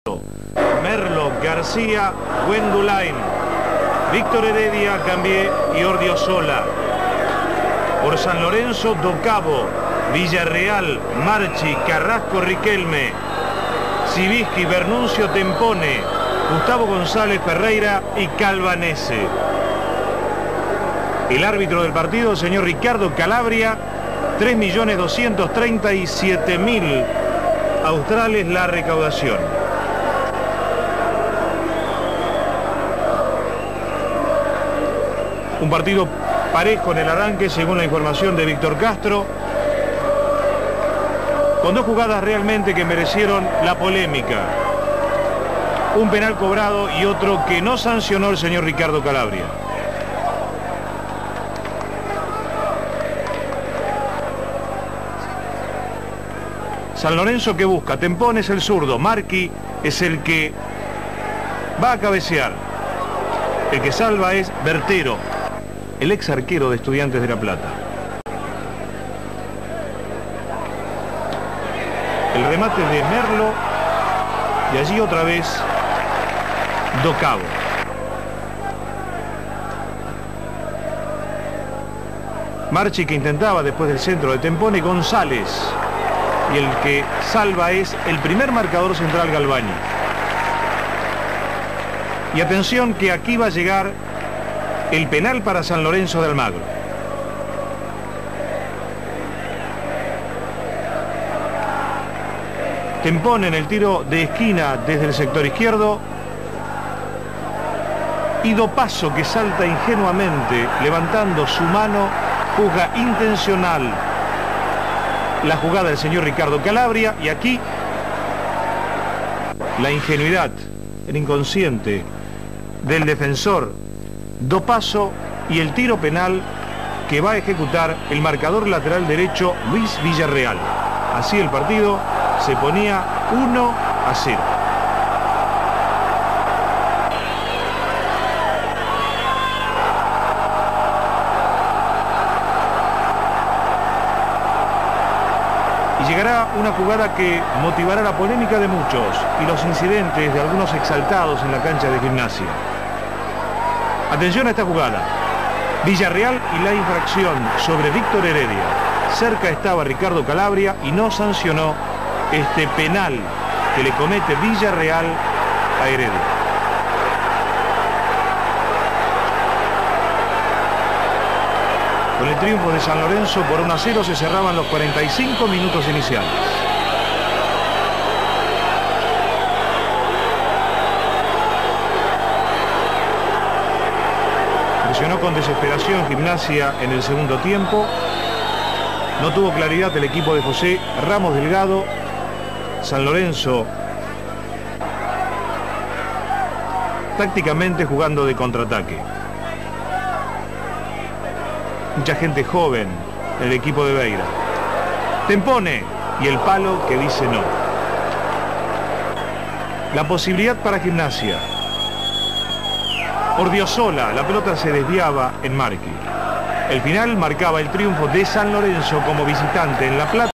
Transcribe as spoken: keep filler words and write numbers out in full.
Merlo, García, Wendulain, Víctor Heredia, Cambié y Ordiosola. Por San Lorenzo, Docabo, Villarreal, Marchi, Carrasco, Riquelme, Civisqui, Bernuncio, Tempone, Gustavo González Ferreira y Calvanese. El árbitro del partido, señor Ricardo Calabria, tres millones doscientos treinta y siete mil australes la recaudación. Un partido parejo en el arranque, según la información de Víctor Castro, con dos jugadas realmente que merecieron la polémica. Un penal cobrado y otro que no sancionó el señor Ricardo Calabria. San Lorenzo que busca, Tempón es el zurdo, Marchi es el que va a cabecear. El que salva es Bertero, el ex arquero de Estudiantes de La Plata. El remate de Merlo y allí otra vez Docabo. Marchi que intentaba después del centro de Tempone, González. Y el que salva es el primer marcador central, Galvani. Y atención que aquí va a llegar el penal para San Lorenzo de Almagro. Tempone en el tiro de esquina desde el sector izquierdo. Y Dopaso que salta ingenuamente levantando su mano, juzga intencional la jugada del señor Ricardo Calabria, y aquí la ingenuidad, el inconsciente del defensor Dopaso y el tiro penal que va a ejecutar el marcador lateral derecho Luis Villarreal. Así el partido se ponía uno a cero. Y llegará una jugada que motivará la polémica de muchos y los incidentes de algunos exaltados en la cancha de Gimnasia. Atención a esta jugada. Villarreal y la infracción sobre Víctor Heredia. Cerca estaba Ricardo Calabria y no sancionó este penal que le comete Villarreal a Heredia. Con el triunfo de San Lorenzo por uno a cero se cerraban los cuarenta y cinco minutos iniciales. Presionó con desesperación Gimnasia en el segundo tiempo. No tuvo claridad el equipo de José Ramos Delgado. San Lorenzo tácticamente jugando de contraataque. Mucha gente joven en el equipo de Beira. Tempone y el palo que dice no. La posibilidad para Gimnasia. Ordiosola, la pelota se desviaba en Marchi. El final marcaba el triunfo de San Lorenzo como visitante en La Plata.